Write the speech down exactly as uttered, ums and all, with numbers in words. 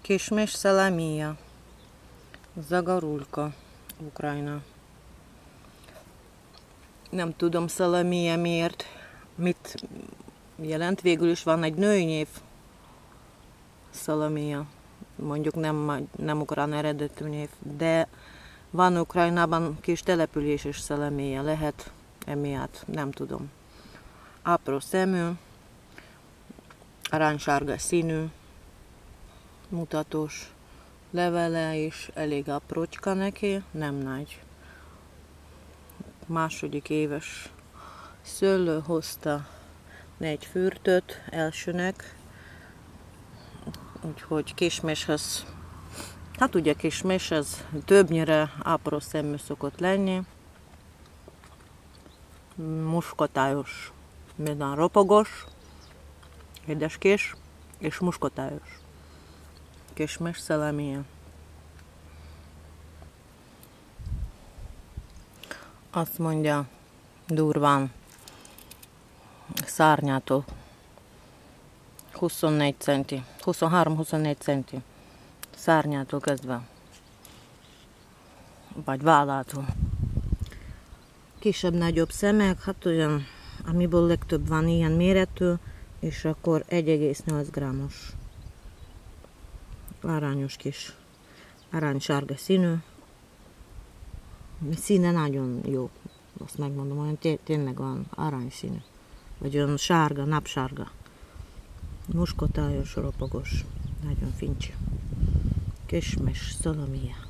Kismis szolomija, zagarulka, Ukrajna. Nem tudom szolomija miért, mit jelent. Végül is van egy női név, szolomija. Mondjuk nem, nem ukrán eredetű név, de van Ukrajnában kis település is szolomija, lehet emiatt, nem tudom. Apró szemű, aranysárga színű, mutatós, levele is elég aprócska neki, nem nagy. Második éves szőlő hozta négy fürtöt elsőnek, úgyhogy kismishez, hát ugye kismis, ez többnyire apró szemű szokott lenni, muskotályos, minden ropogos, édeskés és muskotályos. Kismis szolomija. Azt mondja, durván szárnyától huszonnégy centi, huszonhárom-huszonnégy centi szárnyától kezdve, vagy vállától. Kisebb-nagyobb szemek, hát olyan, amiből legtöbb van ilyen méretű, és akkor egy egész nyolc grammos. Aranyos kis, aranysárga színű. Színe nagyon jó, azt megmondom, olyan tényleg olyan aranyszínű. Vagy olyan sárga, napsárga. Muskotályos, ropogos, nagyon fincsi. Kismis szolomija.